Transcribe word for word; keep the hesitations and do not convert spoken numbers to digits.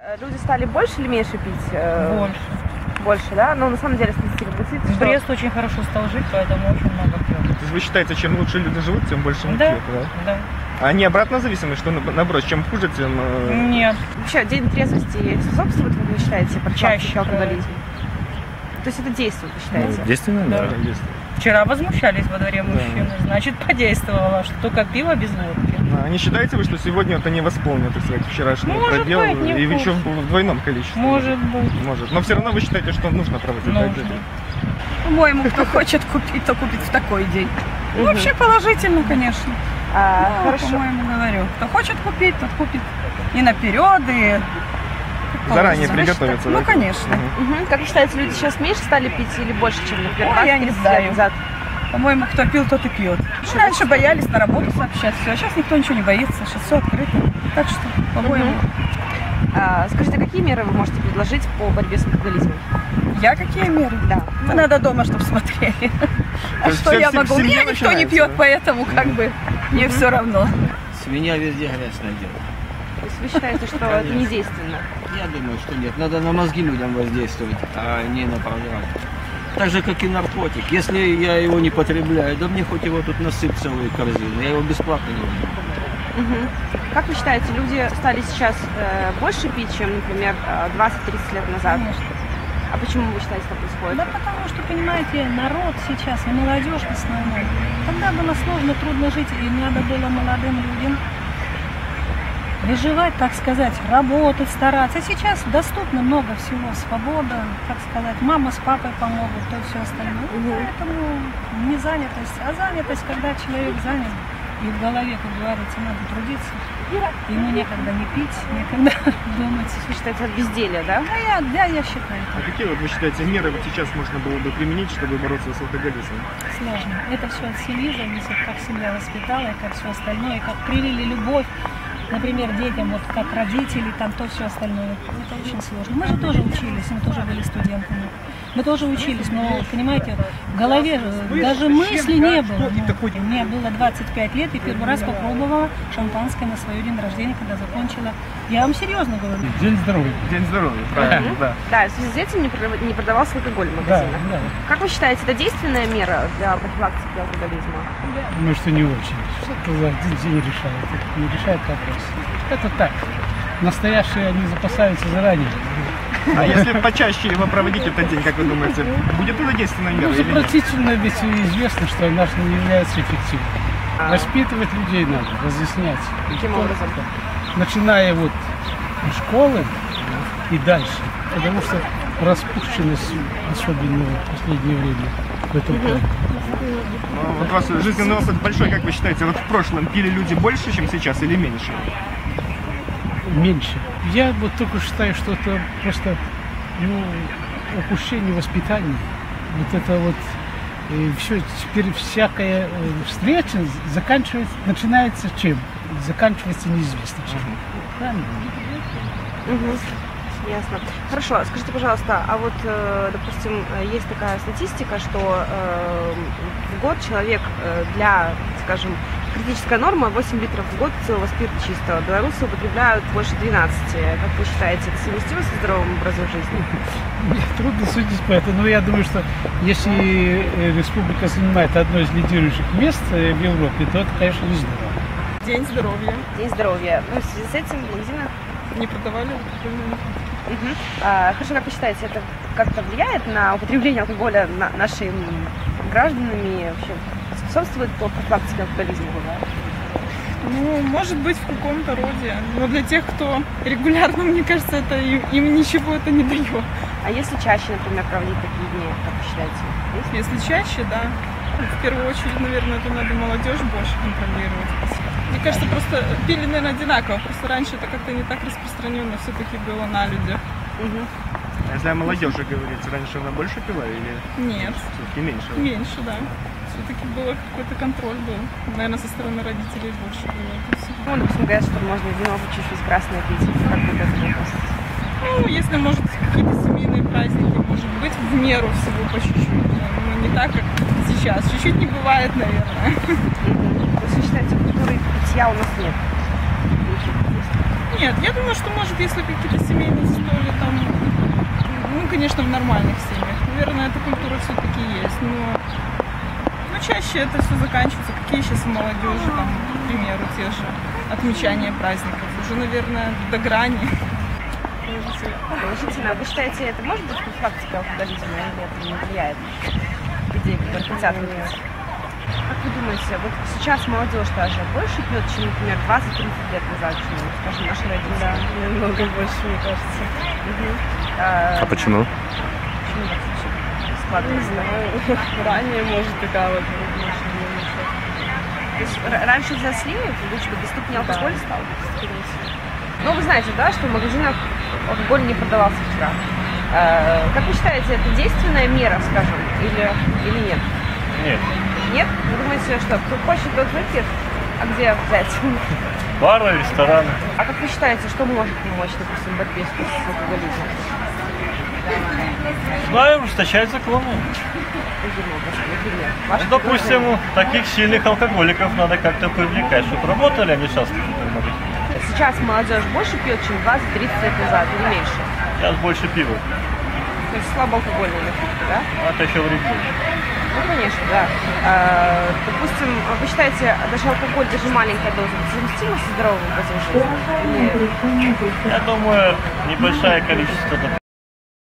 Люди стали больше или меньше пить? Больше. Больше, да? Но на самом деле статистика гласит, что... Брест очень хорошо стал жить, поэтому очень много пьет. То есть вы считаете, чем лучше люди живут, тем больше они Да, пьют, да? да. А они обратно зависимы, что наоборот, чем хуже, тем... Нет. Вообще, день трезвости способствует, как вы считаете, профилактике алкоголизма? То есть это действует, вы считаете? Ну, действенно, да. да. Вчера возмущались во дворе мужчины, да. Значит, подействовало, что только пиво без водки. А не считаете вы, что сегодня это не восполнит, так сказать, вчерашний пробел, быть, и еще в двойном количестве? Может быть. Может. Но все равно вы считаете, что нужно проводить? Нужно. По-моему, кто хочет купить, то купит в такой день. Ну, вообще положительно, конечно. А, ну, хорошо. По-моему, говорю. Кто хочет купить, тот купит и наперед, и... Заранее приготовиться. Ну, конечно. Угу. Как вы считаете, люди сейчас меньше стали пить или больше, чем, например, Ой, я не знаю. По-моему, кто пил, тот и пьет. Ну, раньше боялись на работу сообщать, все, а сейчас никто ничего не боится, сейчас все открыто. Так что, по-моему... Угу. А, скажите, какие меры вы можете предложить по борьбе с алкоголизмом? Я какие меры? Да. Ну, надо дома, чтобы смотрели. А что я могу? Меня никто не пьет, поэтому как бы мне все равно. Свинья везде грязь найдет. То есть вы считаете, что это не действенно? Я думаю, что нет. Надо на мозги людям воздействовать, а не направлять. Так же, как и наркотик. Если я его не потребляю, да мне хоть его тут насыпь целую корзину. Я его бесплатно не возьму. Угу. Как вы считаете, люди стали сейчас э, больше пить, чем, например, двадцать-тридцать лет назад? Конечно. А почему вы считаете, так происходит? Да потому что, понимаете, народ сейчас и молодежь в основном. Тогда было сложно, трудно жить, и надо было молодым людям выживать, так сказать, работать, стараться. Сейчас доступно много всего, свобода, так сказать, мама с папой помогут, то все остальное. Угу. Поэтому не занятость, а занятость, когда человек занят, и в голове, как говорится, надо трудиться. Ему некогда не пить, некогда думать. Вы считаете, это безделье, да? Да, я, да, я считаю. А какие вот вы считаете меры вот сейчас можно было бы применить, чтобы бороться с алкоголизмом? Сложно. Это все от семьи зависит, как семья воспитала, и как все остальное, и как привили любовь, например, детям, вот как родители, там то все остальное. Это очень сложно. Мы же тоже учились, мы тоже были студентами. Мы тоже учились, но, понимаете, в голове даже мысли не было. Ну, мне было двадцать пять лет, и первый раз попробовала шампанское на свое день рождения, когда закончила. Я вам серьезно говорю. День здоровья. День здоровья, правильно, угу. да. Да, в связи с этим не продавался алкоголь в магазинах. Да, да. Как вы считаете, это действенная мера для профилактики алкоголизма? Думаю, что не очень. Что за один день решает? Это не решает вопрос. Это так. Настоящие они запасаются заранее. А если почаще его проводить этот день, как вы думаете, будет это действенная мера? Ну, запротительно ведь известно, что она не является эффективной. А. Воспитывать людей надо, разъяснять. Каким образом? Начиная вот с школы и дальше. Потому что распущенность, особенно в последнее время, в этом плане. Ну, вот у вас жизненный опыт большой, как вы считаете, вот в прошлом пили люди больше, чем сейчас, или меньше? Меньше. Я вот только считаю, что это просто ну, упущение воспитания. Вот это вот э, все, теперь всякая э, встреча заканчивается, начинается чем? Заканчивается неизвестно чем. Правильно? Угу. Ясно. Хорошо, скажите, пожалуйста, а вот, э, допустим, есть такая статистика, что э, в год человек э, для, скажем, критическая норма восемь литров в год целого спирта чистого. Белорусы употребляют больше двенадцати. Как вы считаете, это совместимо со здоровым образом жизни? Мне трудно судить по этому, но я думаю, что если республика занимает одно из лидирующих мест в Европе, то это, конечно, не здорово. День здоровья. День здоровья. Ну, в связи с этим в магазинах не продавали алкоголь. Угу. А, хорошо, как вы считаете, это как-то влияет на употребление алкоголя на, нашими гражданами? Вообще способствует по профилактике алкоголизма? Ну, может быть, в каком-то роде. Но для тех, кто регулярно, мне кажется, это им, им ничего это не дает. А если чаще, например, проводить такие дни, как вы считаете? Есть? Если чаще, да. В первую очередь, наверное, это надо молодежь больше контролировать. Мне кажется, просто пили, наверное, одинаково. Просто раньше это как-то не так распространенно все-таки было на людях. Угу. А если о молодежи говорить, раньше она больше пила или нет? Все-таки меньше? Меньше, да. Все-таки было какой-то контроль был. Наверное, со стороны родителей больше было. Ну, допустим, говорят, что можно вино чуть-чуть красное пить. Как вы к этому относитесь? Ну, если, может, какие-то семейные праздники, может быть, в меру всего по чуть-чуть. Но не так, как сейчас. Чуть-чуть не бывает, наверное. То есть вы считаете, культуры питья у нас нет? Нет, я думаю, что может, если какие-то семейные застолья там, ну, конечно, в нормальных семьях, наверное, эта культура все-таки есть, но, но чаще это все заканчивается. Какие сейчас у молодежи, там, к примеру, те же отмечания праздников, уже, наверное, до грани. Положительно. Вы считаете, это может быть профилактика алкоголизма или это не влияет? Людей, которые хотят выпить. Как вы думаете, вот сейчас молодежь даже больше пьет, чем, например, двадцать-тридцать лет назад, чем, скажем, наши родители? Да, намного больше, мне кажется. Угу. А, А почему? Почему так Не складывается? знаю, ранее, может, такая вот отношение. То есть р- раньше взрослее, потому что доступнее алкоголь стал? Ну, вы знаете, да, что в магазинах алкоголь не продавался вчера. Э, Как вы считаете, это действенная мера, скажем, или, или нет? Нет. Нет? Вы думаете, что кто хочет, тот выпьет? А где взять? Бары, рестораны. А как вы считаете, что может помочь, допустим, в борьбе с с алкоголизмом? Знаю, ужесточать законы. Например, например, ваше Ну, допустим, таких сильных алкоголиков надо как-то привлекать, чтобы работали они часто. предложение. Сейчас молодежь больше пьет, чем двадцать-тридцать лет назад, или меньше? Сейчас больше пива. То есть слабоалкогольные напитки, да? А это еще вреднее. Ну, конечно, да. А, допустим, вы считаете, даже алкоголь, даже маленькая доза, совместима со здоровым образом жизни? Или- Я думаю, небольшое количество